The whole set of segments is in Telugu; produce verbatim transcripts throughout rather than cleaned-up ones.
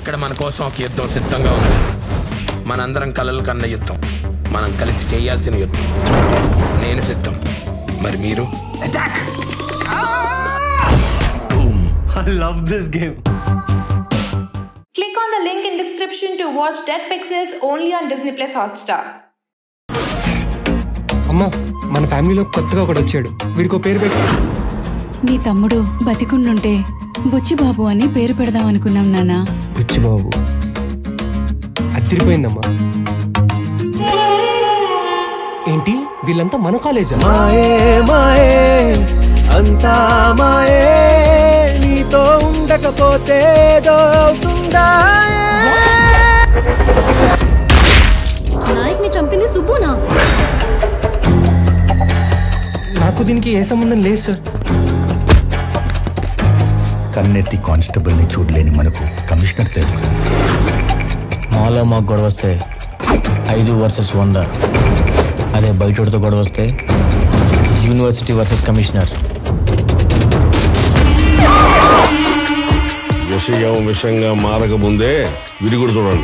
ఇక్కడ మన కోసం ఒక యుద్ధం సిద్ధంగా ఉంది. మనందరం కలలు కన్న యుద్ధం, మనం కలిసి చేయాల్సిన యుద్ధం. నేను సిద్ధం, మరి మీరు? Attack! I love this game. Click on the link in description to watch Dead Pixels only on Disney Plus Hotstar. అమ్మా, మన ఫ్యామిలీలో కొత్తగా ఒకటి వచ్చాడు. వీడికో పేరు పెట్టు. నీ తమ్ముడు బతికుండుంటే బుచ్చిబాబు అని పేరు పెడదాం అనుకున్నాం నాన్న. బుచ్చిబాబు అదిరిపోయిందమ్మా. ఏంటి వీళ్ళంతా మన కాలేజా? మాయే మాయే అంతా మాయే, నీతో ఉండకపోతే నాయక్ ని చంపింది సుబ్బునా? నాకు దీనికి ఏ సంబంధం లేదు సార్. కన్నెత్తి కానిస్టేబుల్ ని చూడలేని మనకు కమిషనర్ తెలుగు. మాలో మాకు గొడవ వస్తే ఐదు వర్సెస్ వంద, అదే బయటతో గొడవ వస్తే యూనివర్సిటీ వర్సెస్ కమిషనర్. విషయం విషయంగా మారకముందే విరుగుడు చూడండి.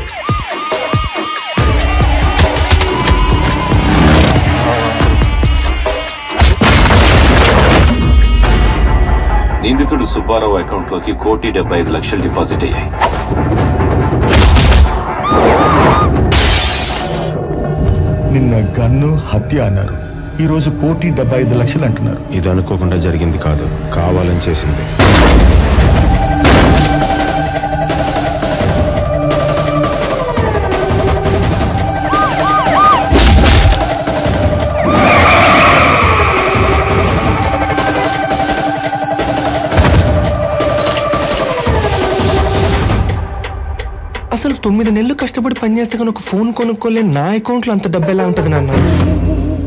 నిందితుడు సుబ్బారావు అకౌంట్ లోకి కోటి డెబ్బై ఐదు లక్షలు డిపాజిట్ అయ్యాయి. నిన్న గన్ను హత్య అన్నారు, ఈ రోజు కోటి డెబ్బై ఐదు లక్షలు అంటున్నారు. ఇది అనుకోకుండా జరిగింది కాదు, కావాలని చేసింది. అసలు తొమ్మిది నెలలు కష్టపడి పనిచేస్తే కానీ ఒక ఫోన్ కొనుక్కోలే, నా అకౌంట్లో అంత డబ్బు ఎలా ఉంటుంది నాన్న?